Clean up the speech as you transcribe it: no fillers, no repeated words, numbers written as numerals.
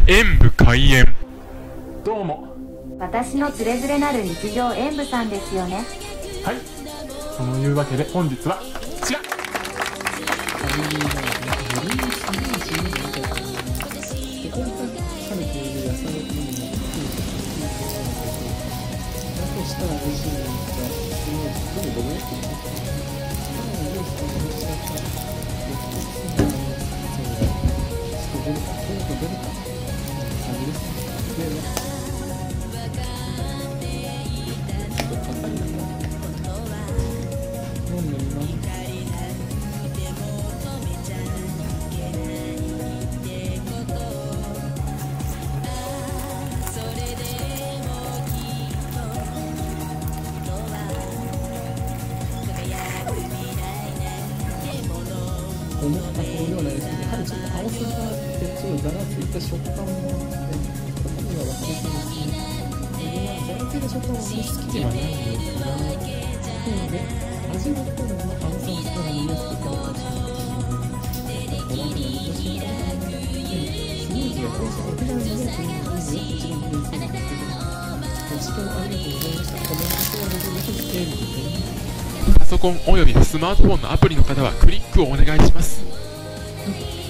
演武開演。どうも。 私のつれづれなる日常演武さんですよね。 はい、そのいうわけで本日はこちら。 思ったほどではないですけど、やはりちょっと青さがあって、ちょっとざらついた食感もあって、中身が分かりそうですね。自分はざらついた食感はあんまり好きではないんですが、なので、味の方の青さの人が見やすくて、この辺りの私の方がスムージーがこうした沖縄のやつにいいのよって一番嬉しいんですけど、ご視聴ありがとうございました。コメントはございます。 パソコンおよびスマートフォンのアプリの方はクリックをお願いします。